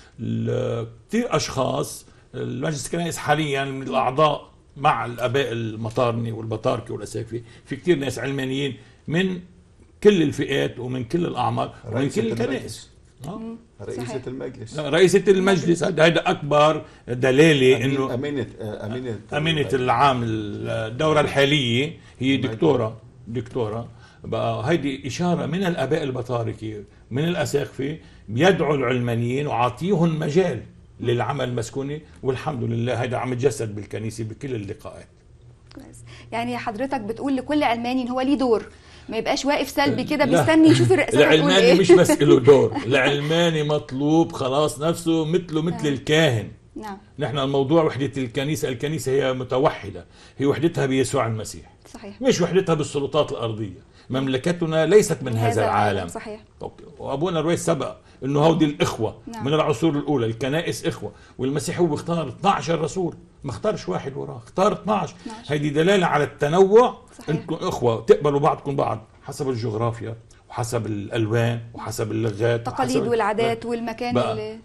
كثير اشخاص المجلس الكنائس حاليا من الاعضاء مع الاباء المطارني والبطاركه والاساقفه، في كثير ناس علمانيين من كل الفئات ومن كل الاعمار ومن كل الكنائس. رئيسة المجلس، رئيسة المجلس هذا أكبر دلالة إنه أمينة العام الدورة الحالية هي دكتورة بقى. هيدي إشارة من الآباء البطاركة من الأساقفة بيدعوا العلمانيين وعطيهم مجال للعمل المسكوني، والحمد لله هذا عم يتجسد بالكنيسة بكل اللقاءات. يعني حضرتك بتقول لكل علماني إن هو ليه دور، ما يبقاش واقف سلبي كده بيستني يشوف الرئاسات. العلماني مش بس له دور، العلماني مطلوب خلاص نفسه مثل الكاهن. نعم. نحن الموضوع وحدة الكنيسة هي متوحدة، هي وحدتها بيسوع المسيح. صحيح. مش وحدتها بالسلطات الأرضية. مملكتنا ليست من هذا العالم. صحيح. وأبونا رويس سبق إنه هودي الإخوة. نعم. من العصور الأولى الكنائس إخوة، والمسيح هو اختار 12 رسول، ما اختارش واحد وراه، اختار 12. هيدي دلالة على التنوع. انتم إخوة تقبلوا بعضكم بعض حسب الجغرافيا وحسب الألوان وحسب اللغات، التقاليد والعادات والمكان.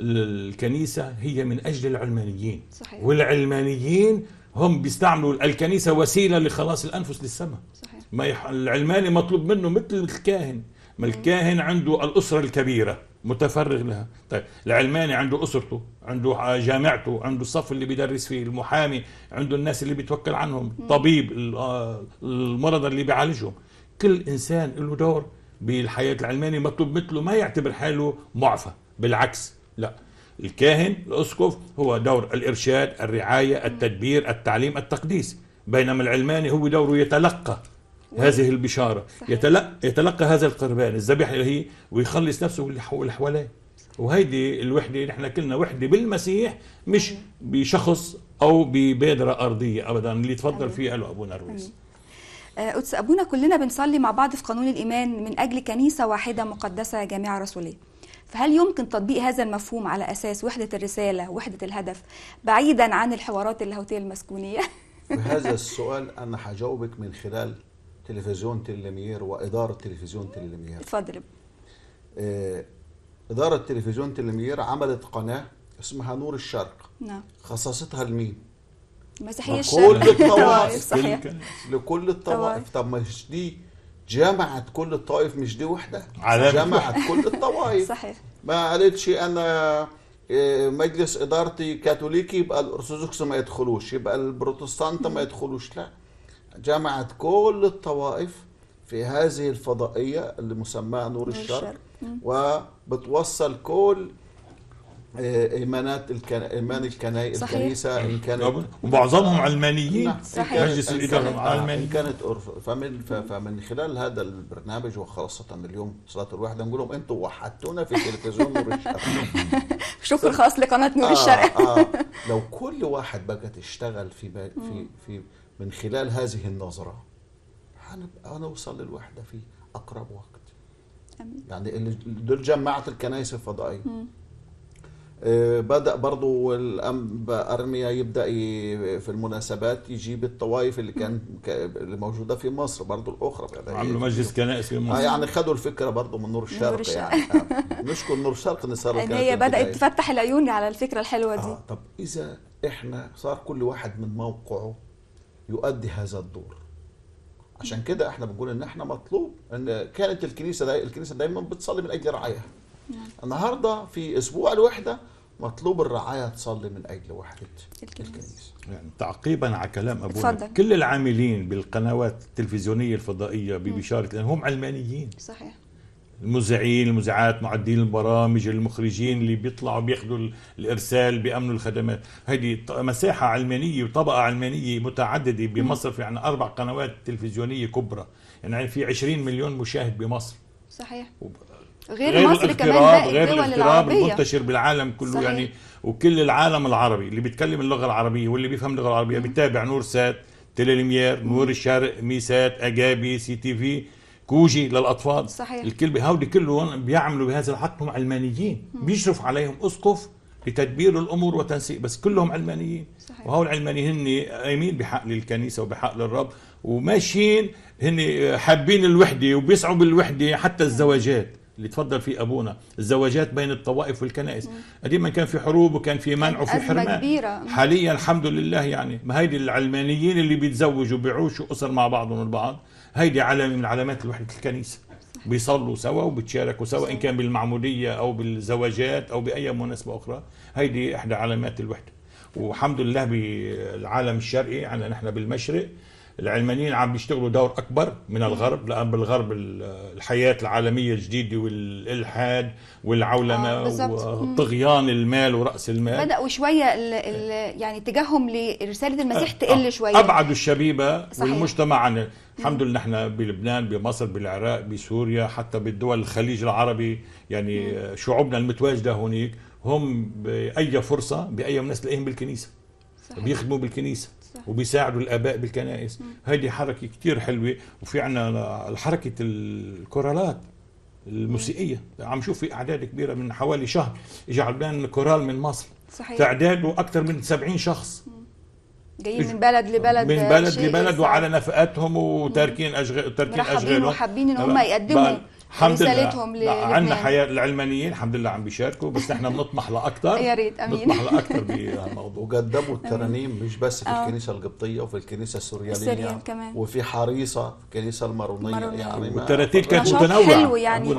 الكنيسة هي من أجل العلمانيين. صحيح. والعلمانيين هم بيستعملوا الكنيسة وسيلة لخلاص الأنفس للسماء. صحيح. ما العلماني مطلوب منه مثل الكاهن، ما الكاهن عنده الأسرة الكبيرة متفرغ لها. طيب العلماني عنده أسرته، عنده جامعته، عنده الصف اللي بيدرس فيه، المحامي عنده الناس اللي بيتوكل عنهم، طبيب المرضى اللي بيعالجهم. كل إنسان له دور بالحياة. العلماني مطلوب مثله ما يعتبر حاله معفى، بالعكس لا، الكاهن الأسقف هو دور الإرشاد، الرعاية، التدبير، التعليم، التقديس، بينما العلماني هو دوره يتلقى هذه البشارة. يتلقى هذا القربان الذبيح الإلهي ويخلص نفسه واللي حواليه. وهيدي الوحدة، نحن كلنا وحدة بالمسيح، مش بشخص أو ببادرة أرضية أبدا اللي تفضل فيه قاله أبونا رويس. قدس أبونا، كلنا بنصلي مع بعض في قانون الإيمان من أجل كنيسة واحدة مقدسة جامعة رسولية، فهل يمكن تطبيق هذا المفهوم على أساس وحدة الرسالة ووحدة الهدف بعيدا عن الحوارات اللاهوتية المسكونية؟ بهذا السؤال أنا هجاوبك من خلال تلفزيون تلمير وإدارة تلفزيون تلمير. اتفضل. إدارة تلفزيون تلمير عملت قناة اسمها نور الشرق. نعم. خصصتها لمين؟ مسيحية الشرق. لكل الطوائف. صحيح. لكل الطوائف. طب مش دي جامعة كل الطوائف؟ مش دي وحدة؟ جامعة كل الطوائف. صحيح. ما قالتش أنا مجلس إدارتي كاثوليكي يبقى الأرثوذكس ما يدخلوش، يبقى البروتستانت ما يدخلوش، لا، جامعة كل الطوائف في هذه الفضائية اللي مسماها نور الشرق، وبتوصل كل إيمانات إيمان الكنيسة إن كانت، ومعظمهم علمانيين. صحيح. مجلس الإدارة علماني. إن كانت فمن خلال هذا البرنامج وخاصة اليوم صلاة الوحدة نقول لهم أنتم وحدتونا في تلفزيون نور الشرق. شكر خاص لقناة نور الشرق. لو كل واحد بقى تشتغل في من خلال هذه النظرة هنبقى نوصل للوحدة في أقرب وقت. أمين. يعني دول جماعة الكنائس الفضائية. بدأ برضو الأنبا أرميا يبدأ في المناسبات يجيب الطوائف اللي موجودة في مصر برضو الأخرى. عملوا مجلس كنائس في مصر. يعني خدوا الفكرة برضو من نور الشرق. يعني نشكر نور الشرق إن صار يعني هي بدأت تفتح العيون على الفكرة الحلوة دي. طب إذا إحنا صار كل واحد من موقعه يؤدي هذا الدور، عشان كده إحنا بنقول إن إحنا مطلوب إن كانت الكنيسة دايما بتصلي من أجل رعاياها. النهارده في اسبوع الوحده مطلوب الرعايه تصلي من اجل وحده الكنيسه. يعني تعقيبا على كلام ابونا، كل العاملين بالقنوات التلفزيونيه الفضائيه ببشاره لان هم علمانيين. صحيح. المذيعين، المذيعات، معدين البرامج، المخرجين اللي بيطلعوا بياخذوا الارسال، بيامنوا الخدمات، هذه مساحه علمانيه وطبقه علمانيه متعدده بمصر. في عندنا 4 قنوات تلفزيونيه كبرى، يعني في 20 مليون مشاهد بمصر. صحيح. غير مصر كمان باقي الدول العربية المنتشر بالعالم كله. صحيح. يعني وكل العالم العربي اللي بيتكلم اللغة العربية واللي بيفهم اللغة العربية بيتابع نور سات، تيليلمير، نور الشرق، ميسات، أجابي، سي تي في، كوجي للأطفال. صحيح. الكل هودي كلهم بيعملوا بهذا الحق، هم علمانيين. بيشرف عليهم أسقف لتدبير الأمور وتنسيق، بس كلهم علمانيين. صحيح. وهو العلمانيين هن قايمين بحق للكنيسة وبحق للرب، وماشيين هن حابين الوحده وبيسعوا بالوحده. حتى الزواجات اللي تفضل فيه ابونا، الزواجات بين الطوائف والكنائس، قديما كان في حروب وكان في منع وفي حرمان كبيرة. حاليا الحمد لله يعني ما هيدي العلمانيين اللي بيتزوجوا بيعوشوا اسر مع بعضهم البعض، هيدي علامه من علامات وحده الكنيسه. بيصلوا سوا وبتشاركوا سوا ان كان بالمعموديه او بالزواجات او باي مناسبه اخرى، هيدي احدى علامات الوحده. والحمد لله بالعالم الشرقي، عندنا نحن بالمشرق العلمانيين عم بيشتغلوا دور اكبر من الغرب، لان بالغرب الحياه العالميه الجديده والالحاد والعولمه وطغيان المال وراس المال بداوا شويه يعني اتجاههم لرساله المسيح تقل شويه، ابعدوا الشبيبه والمجتمع عن الحمد لله. نحن بلبنان، بمصر، بالعراق، بسوريا، حتى بالدول الخليج العربي، يعني شعوبنا المتواجده هونيك هم باي فرصه باي مناسبه تلاقيهم بالكنيسه. صحيح. بيخدموا بالكنيسه. صح. وبيساعدوا الاباء بالكنائس. هذه حركه كثير حلوه. وفي عندنا حركه الكورالات الموسيقيه، عم شوف في اعداد كبيره. من حوالي شهر اجى على لبنان كورال من مصر. صحيح. تعداده اكثر من 70 شخص جايين من بلد لبلد، من بلد لبلد، وعلى نفقاتهم وتاركين اشغالهم، وحابين ان هم يقدموا رسالتهم للبنان. عندنا حياه العلمانيين الحمد لله عم بيشاركوا، بس نحن بنطمح لاكثر. يا ريت، امين. نطمح لاكثر بهالموضوع. وقدموا الترانيم مش بس في الكنيسه القبطيه، وفي الكنيسه السوريانيه كمان، وفي حريصه في الكنيسه المارونيه. يعني والتراتيل كانت متنوعه حلو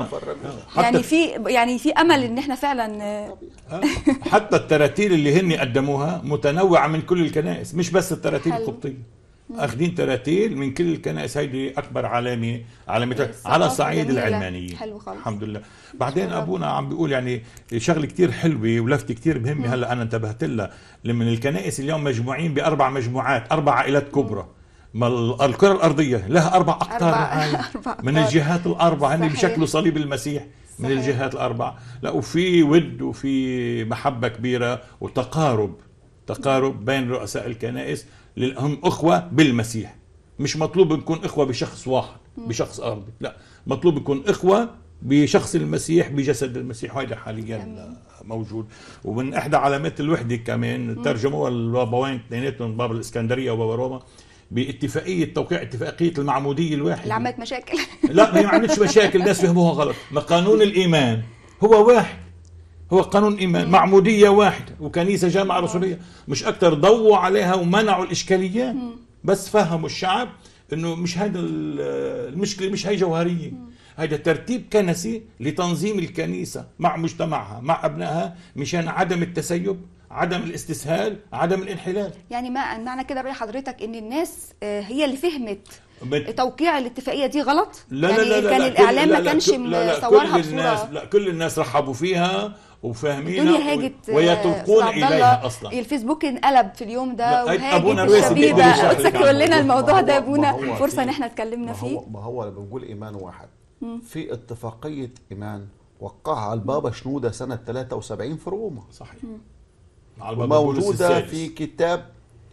يعني في امل ان احنا فعلا حتى التراتيل اللي هن قدموها متنوعه من كل الكنائس، مش بس التراتيل القبطيه. اخذين تراتيل من كل الكنائس. هيدي اكبر علامه على صعيد العلمانيه. الحمد لله. بعدين ابونا عم بيقول يعني شغله كتير حلوه ولفته كتير مهمه. هلا انا انتبهت لها. لما الكنائس اليوم مجموعين ب4 مجموعات، 4 عائلات كبرى. ما الكره الارضيه لها 4 اقطار من الجهات الاربع، هن بشكل صليب المسيح. من الجهات الاربع. لا، وفي ود وفي محبه كبيره وتقارب بين رؤساء الكنائس. هم اخوه بالمسيح. مش مطلوب نكون اخوه بشخص واحد، بشخص ارضي، لا، مطلوب نكون اخوه بشخص المسيح، بجسد المسيح. وهذا حاليا موجود. ومن احدى علامات الوحده كمان ترجموها البابوين اثنيناتهم، بابا الاسكندريه وبابا روما، باتفاقيه توقيع اتفاقيه المعموديه الواحده اللي عملت مشاكل. لا، هي ما عملتش مشاكل، الناس فهموها غلط. ما قانون الايمان هو واحد، هو قانون ايمان، معموديه واحده وكنيسه جامعه رسوليه، مش اكثر. ضووا عليها ومنعوا الاشكاليات، بس فهموا الشعب انه مش هذا المشكله، مش هي جوهريه. هذا ترتيب كنسي لتنظيم الكنيسه مع مجتمعها، مع ابنائها، مشان عدم التسيب، عدم الاستسهال، عدم الانحلال. يعني معنى كده رأي حضرتك ان الناس هي اللي فهمت توقيع الاتفاقيه دي غلط؟ لا يعني لا لا كان لا الاعلام ما كانش مصورها بصوره. لا، كل الناس رحبوا فيها وفاهمينها الدنيا هاجت ويتوقون اليها اصلا. الفيسبوك انقلب في اليوم ده وهاجت الشبيبه. قلت لنا الموضوع ده يا ابونا، فرصه ان احنا اتكلمنا فيه. ما هو بنقول ايمان واحد. في اتفاقيه ايمان وقعها البابا شنوده سنه 73 في روما. صحيح. موجوده في كتاب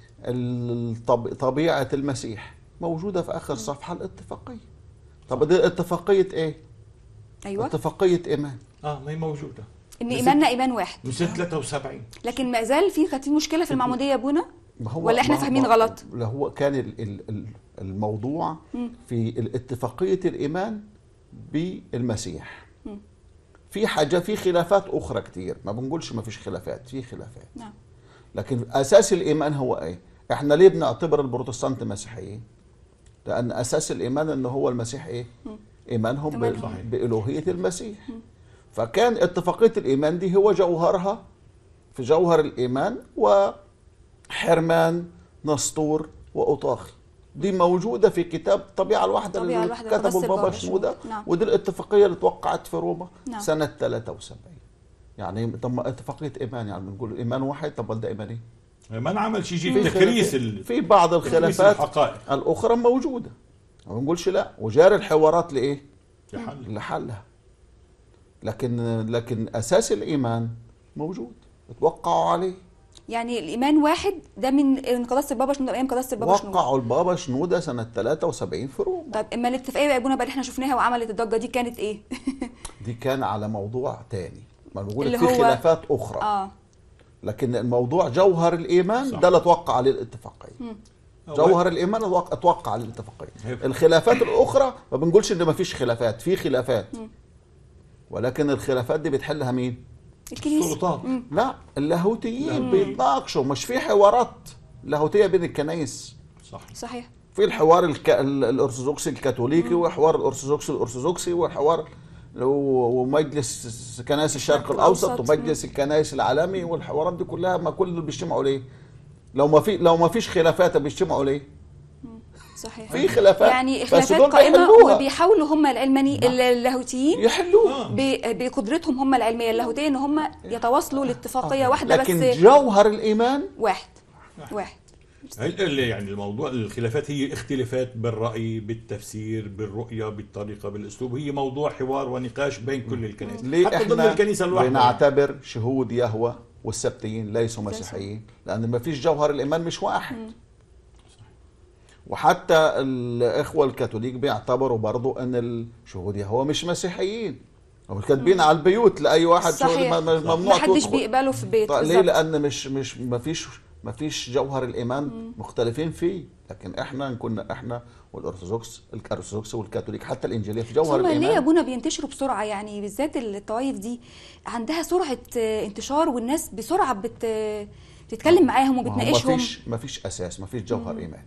طبيعه المسيح، موجوده في اخر صفحه الاتفاقيه. طب دي اتفاقيه ايه؟ ايوه، اتفاقيه ايمان. ما هي موجوده ان ايماننا ايمان واحد من سنه 73. لكن ما زال كانت في مشكله في المعموديه يا ابونا، ولا احنا فاهمين غلط؟ لا، هو كان الموضوع في اتفاقيه الايمان بالمسيح. في خلافات اخرى كتير، ما بنقولش ما فيش خلافات، في خلافات. نعم. لكن اساس الايمان هو ايه؟ احنا ليه بنعتبر البروتستانت مسيحيين؟ لان اساس الايمان انه هو المسيح ايه؟ ايمانهم بالوهيه المسيح. فكان اتفاقيه الايمان دي هو جوهرها، في جوهر الايمان وحرمان نسطور واوطاخي. دي موجوده في كتاب الطبيعه الواحده اللي كتبه البابا شنوده. نعم. ودي الاتفاقيه اللي توقعت في روما. نعم. سنه 73. يعني طب اتفاقيه ايمان، يعني بنقول ايمان واحد، طب ده ايمان ايه؟ ما نعمل شيء يجي في تكريس في بعض الخلافات الاخرى موجوده، ما بنقولش لا، وجاري الحوارات لايه؟ لحلها. لكن اساس الايمان موجود، اتوقعوا عليه. يعني الايمان واحد ده من قداسه البابا شنوده، ايام قداسه البابا شنوده. وقعوا البابا شنوده سنه 73 في روما. طب اما الاتفاقيه بقى يا ابونا بقى اللي احنا شفناها وعملت الضجه دي كانت ايه؟ دي كان على موضوع تاني، ما بنقول في خلافات اخرى. لكن الموضوع جوهر الايمان. صح. ده اللي توقع عليه الاتفاقيه. جوهر الايمان اتوقع على الاتفاقيه. الخلافات الاخرى ما بنقولش ان ما فيش خلافات، في خلافات، ولكن الخلافات دي بتحلها مين؟ السلطات. لا، اللاهوتيين بيتناقشوا، مش في حوارات لاهوتيه بين الكنائس. صحيح. في الحوار الارثوذكسي الكاثوليكي، وحوار الارثوذكسي وحوار ومجلس كنائس الشرق الاوسط ومجلس الكنائس العالمي، والحوارات دي كلها ما كل اللي بيجتمعوا ليه؟ لو ما فيش خلافات بيجتمعوا ليه؟ صحيح. في خلافات، يعني خلافات قائمه وبيحاولوا هم اللاهوتيين يحلوها بقدرتهم هم العلميه اللاهوتيه ان هم يتواصلوا لاتفاقيه واحده، لكن بس جوهر الايمان واحد. يعني الموضوع الخلافات هي اختلافات بالرأي، بالتفسير، بالرؤية، بالطريقة، بالأسلوب، هي موضوع حوار ونقاش بين كل الكنائس. ليه حتى ضمن الكنيسة الواحدة بنعتبر شهود يهوه والسبتيين ليسوا مسيحيين؟ لأن ما فيش جوهر الإيمان مش واحد. وحتى الإخوة الكاثوليك بيعتبروا برضو أن الشهود يهوه مش مسيحيين، كاتبين على البيوت لأي واحد ممنوع ما حدش بيقبله في بيت. ليه؟ لأن مش ما فيش جوهر الإيمان مختلفين فيه، لكن احنا والارثوذكس والكاثوليك حتى الانجيليه في جوهر الايمان. ليه يا ابونا بينتشروا بسرعه؟ يعني بالذات الطوائف دي عندها سرعه انتشار، والناس بسرعه بتتكلم معاهم وبتناقشهم. ما فيش اساس، ما فيش جوهر ايمان.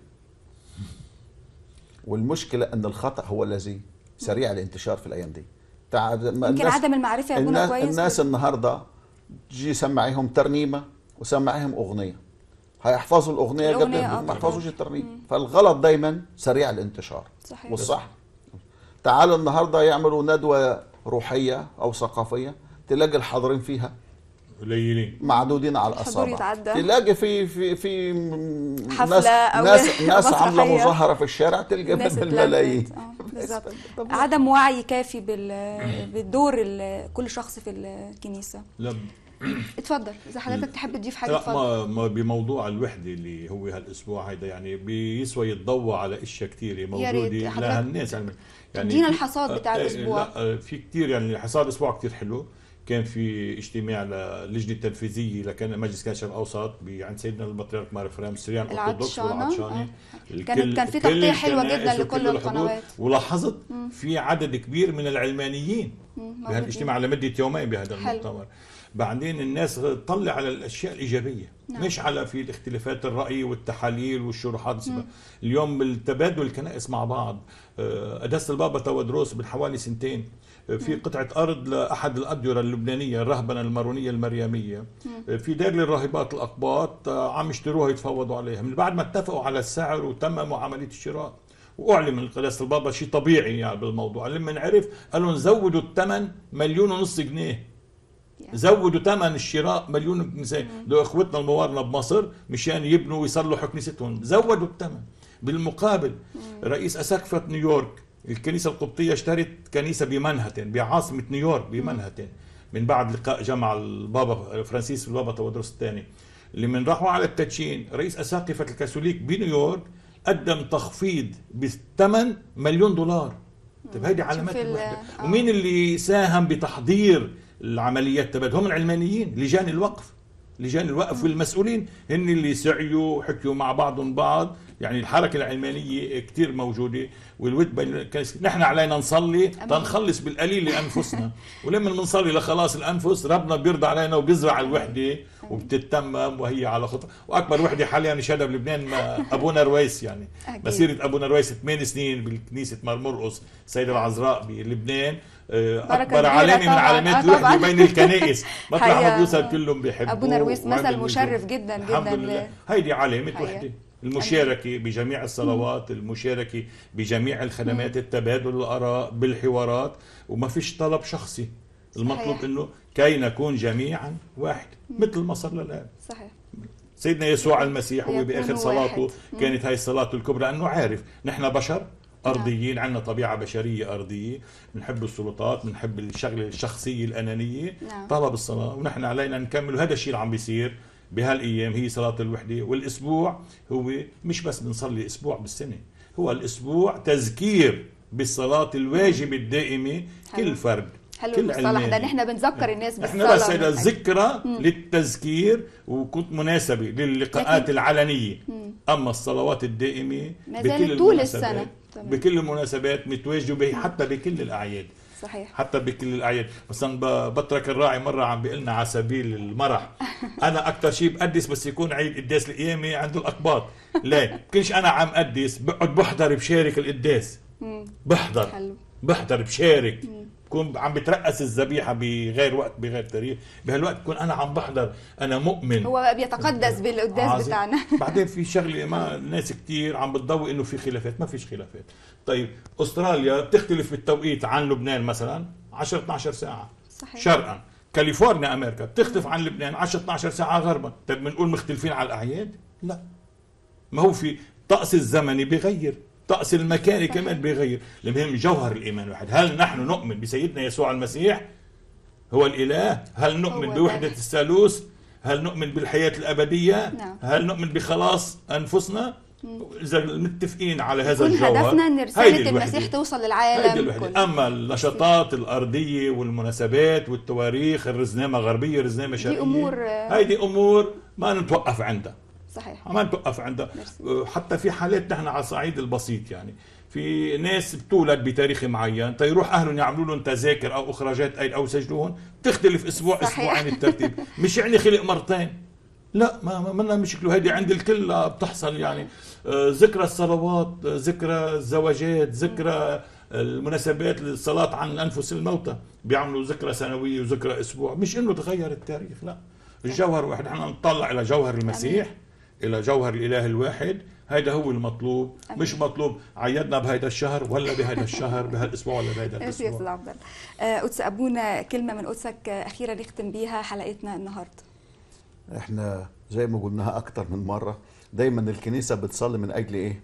والمشكله ان الخطا هو الذي سريع الانتشار في الايام دي. يمكن عدم المعرفه يا ابونا كويس. الناس النهارده تجي سمعيهم ترنيمه وسمعيهم اغنيه، هيحفظوا الأغنية قبل ما يحفظوش الترنيم. فالغلط دايما سريع الانتشار. صحيح. والصح تعالوا النهارده يعملوا ندوة روحية أو ثقافية، تلاقي الحاضرين فيها قليلين معدودين على الأصابع. تلاقي في حفلة ناس عاملة مظاهرة في الشارع تلقى بالملايين. عدم وعي كافي بالدور كل شخص في الكنيسة. اتفضل اذا حضرتك تحب تضيف حاجه. لا، ما بموضوع الوحده اللي هو هالاسبوع هيدا، يعني بيسوى يتضوى على اشياء كثيره موجوده لهالناس. يعني ادينا الحصاد بتاع الاسبوع. لا، في كثير، يعني حصاد الاسبوع كثير حلو. كان في اجتماع للجنه التنفيذيه لكان مجلس كنائس الشرق الاوسط عند سيدنا البطريرك مار افرام سريان الارثوذكس والعطشاني. كان في تغطيه حلوه جدا لكل القنوات. ولاحظت في عدد كبير من العلمانيين بهالاجتماع لمده يومين بهذا المؤتمر. بعدين الناس تطلع على الاشياء الايجابيه. مش على في اختلافات الراي والتحاليل والشروحات. اليوم التبادل الكنائس مع بعض، قداسه البابا تودروس من حوالي سنتين في قطعه ارض لاحد الاديره اللبنانيه الرهبنه المارونيه المريميه، في دير للراهبات الاقباط عم يشتروها يتفاوضوا عليها. من بعد ما اتفقوا على السعر وتمموا عمليه الشراء واعلن من قداسه البابا شيء طبيعي يعني بالموضوع. لما نعرف قالوا نزودوا الثمن 1.5 مليون جنيه، زودوا ثمن الشراء 1 مليون جنيه. دول اخوتنا الموارنه بمصر مشان يبنوا ويصلحوا كنيستهم زودوا الثمن. بالمقابل رئيس اساقفه نيويورك الكنيسه القبطيه اشترت كنيسه بمنهاتن بعاصمه نيويورك بمنهاتن من بعد لقاء جمع البابا فرانسيس والبابا تودروس الثاني. اللي من راحوا على التدشين رئيس اساقفه الكاثوليك بنيويورك قدم تخفيض بالثمن $1 مليون. طيب هيدي علامات الوحده. ومين اللي ساهم بتحضير العمليات تبعت؟ هم العلمانيين، لجان الوقف والمسؤولين هن اللي سعيوا وحكيوا مع بعضهم بعض. يعني الحركه العلمانيه كثير موجوده والود بين الكنيسه. نحن علينا نصلي تنخلص بالقليل لانفسنا، ولما بنصلي لخلاص الانفس ربنا بيرضى علينا وبيزرع الوحده وبتتمم وهي على خطى. واكبر وحده حاليا نشهدها بلبنان ابونا رويس، يعني مسيره ابونا رويس 8 سنين بالكنيسه مار مرقس السيده العذراء بلبنان، اكبر علامه من علامات الوحده بين الكنائس. مطرح بيوصل كلهم بيحبوا. ابونا رويس مثل مشرف جدا جدا. هيدي علامه وحده. المشاركة بجميع الصلوات، المشاركة بجميع الخدمات، التبادل الآراء بالحوارات، وما فيش طلب شخصي. المطلوب انه كي نكون جميعا واحد مثل ما صار للآن. صحيح. سيدنا يسوع المسيح هو بآخر صلاته كانت هاي الصلاة الكبرى، لأنه عارف نحن بشر أرضيين، عندنا طبيعة بشرية أرضية، بنحب السلطات، بنحب الشغلة الشخصية الأنانية. طلب الصلاة ونحن علينا نكمل. وهذا الشيء اللي عم بيصير بهالايام، هي صلاه الوحده. والاسبوع هو مش بس بنصلي اسبوع بالسنه، هو الاسبوع تذكير بالصلاه الواجبه الدائمه. كل فرد حلو المصطلح ده، نحن بنذكر الناس بالصلاة. احنا بس ذكرى للتذكير وكنت مناسبة للقاءات العلنية. أما الصلوات الدائمة بكل طول السنة بكل المناسبات متواجدة به، حتى بكل الأعياد. صحيح. حتى بكل الأعياد. مثلا بترك الراعي مرة عم بيقلنا على سبيل المرح، أنا أكثر شيء بقدس بس يكون عيد قداس القيامة عند الأقباط. لا بكونش أنا عم قدس، بقعد بحضر بشارك القداس. بحضر بشارك، بكون عم بترقص الذبيحه بغير وقت بغير تاريخ، بهالوقت بكون انا عم بحضر، انا مؤمن، هو بقى بيتقدس بالقداس بتاعنا. بعدين في شغله ما الناس كثير عم بتضوي انه في خلافات، ما فيش خلافات. طيب استراليا بتختلف بالتوقيت عن لبنان مثلا 10 12 ساعه. صحيح. شرقا. كاليفورنيا امريكا بتختلف عن لبنان 10 12 ساعه غربا. طيب بنقول مختلفين على الاعياد؟ لا، ما هو في طقس الزمني بيغير، طقس المكاني كمان بيغير. المهم جوهر الإيمان واحد. هل نحن نؤمن بسيدنا يسوع المسيح هو الإله؟ هل نؤمن بوحدة الثالوث؟ هل نؤمن بالحياة الأبدية؟ نعم. هل نؤمن بخلاص أنفسنا؟ إذا متفقين على هذا الجوهر، هدفنا أن رسالة المسيح توصل للعالم. أما النشاطات الأرضية والمناسبات والتواريخ، الرزنامة غربية رزنامة شرقية، هيدي أمور ما نتوقف عندها. صحيح. ما نتوقف عندها. حتى في حالات نحن على الصعيد البسيط، يعني في ناس بتولد بتاريخ معين، تيروح اهلهم يعملوا لهم تذاكر او اخراجات او يسجلوهم، تختلف اسبوع اسبوعين الترتيب. مش يعني خلق مرتين، لا، ما منا مشكله، هيدي عند الكل بتحصل. يعني ذكرى الصلوات، ذكرى الزواجات، ذكرى المناسبات، الصلاة عن أنفس الموتى، بيعملوا ذكرى سنوية وذكرى أسبوع. مش إنه تغير التاريخ، لا، الجوهر واحد. نحن نطلع إلى جوهر المسيح، إلى جوهر الإله الواحد. هيدا هو المطلوب. مش مطلوب عيدنا بهيدا الشهر ولا بهيدا الشهر، بهالأسبوع ولا بهيدا الأسبوع. يا أستاذ عبد الله. قدس أبونا، كلمة من قدسك أخيرا نختم بيها حلقتنا النهاردة. احنا زي ما قلناها أكتر من مرة، دايما الكنيسة بتصلي من أجل إيه؟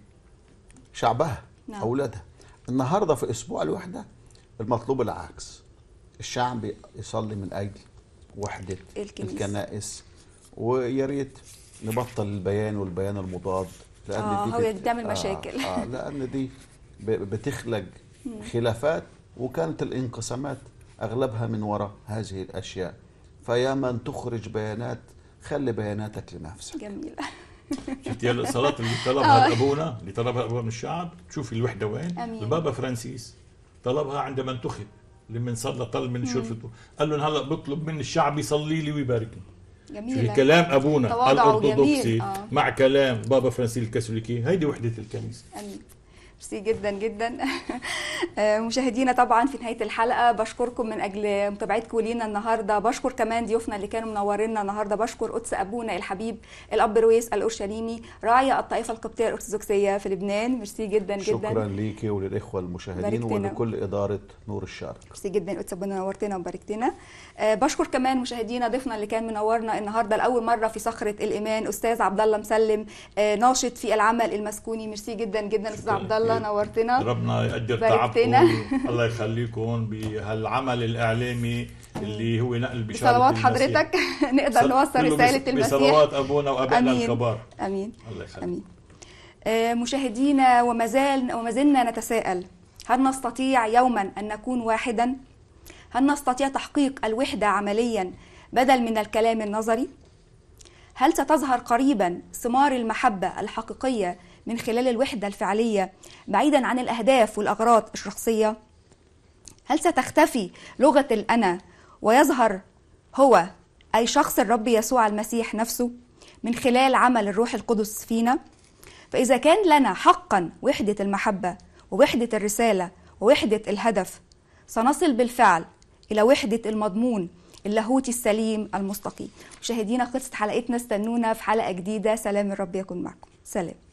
شعبها. نعم. أولادها. النهاردة في أسبوع الوحدة المطلوب العكس، الشعب يصلي من أجل وحدة الكنائس. ويا ريت نبطل البيان والبيان المضاد، لأن هو بتعمل مشاكل. لأن دي بتخلق خلافات، وكانت الانقسامات أغلبها من وراء هذه الأشياء. فيا من تخرج بيانات، خلي بياناتك لنفسك. جميل. شفتي الصلاة اللي طلبها أبونا، اللي طلبها أبونا من الشعب، تشوفي الوحدة وين؟ أمين. البابا فرانسيس طلبها عندما انتخب، لمن صلى طلب من شرفته، قال لهم هلا بطلب من الشعب يصلي لي ويباركني. جميل. كلام أبونا الأرثوذكسي مع كلام بابا فرانسيس الكاثوليكي، هيدي وحدة الكنيسة. أمين. ميرسي جدا جدا. مشاهدينا، طبعا في نهايه الحلقه بشكركم من اجل متابعتكم لينا النهارده. بشكر كمان ضيوفنا اللي كانوا منورينا النهارده. بشكر قدس ابونا الحبيب الاب رويس الاورشليمي، راعي الطائفه القبطيه الارثوذكسيه في لبنان. ميرسي جدا جدا. شكرا ليكي وللاخوه المشاهدين ولكل اداره نور الشرق. ميرسي جدا قدس ابونا، نورتنا وباركتنا. بشكر كمان مشاهدينا ضيفنا اللي كان منورنا النهارده لاول مره في صخره الايمان، استاذ عبد الله مسلم، ناشط في العمل المسكوني. ميرسي جدا جدا استاذ عبد الله، نورتنا. ربنا يقدر تعبكم. الله يخليكم بهالعمل الاعلامي اللي هو نقل بشارة بصلوات حضرتك نقدر نوصل رسالة المسيح. بصلوات ابونا وابائنا الكبار. امين. الله يخليك. امين. مشاهدينا، وما زلنا نتساءل: هل نستطيع يوما ان نكون واحدا؟ هل نستطيع تحقيق الوحدة عمليا بدل من الكلام النظري؟ هل ستظهر قريبا ثمار المحبة الحقيقية من خلال الوحدة الفعلية بعيدا عن الأهداف والأغراض الشخصية؟ هل ستختفي لغة الأنا ويظهر هو أي شخص الرب يسوع المسيح نفسه من خلال عمل الروح القدس فينا؟ فإذا كان لنا حقا وحدة المحبة ووحدة الرسالة ووحدة الهدف، سنصل بالفعل إلى وحدة المضمون اللاهوتي السليم المستقيم. مشاهدينا، خلصت حلقتنا، استنونا في حلقة جديدة. سلام الرب يكون معكم. سلام.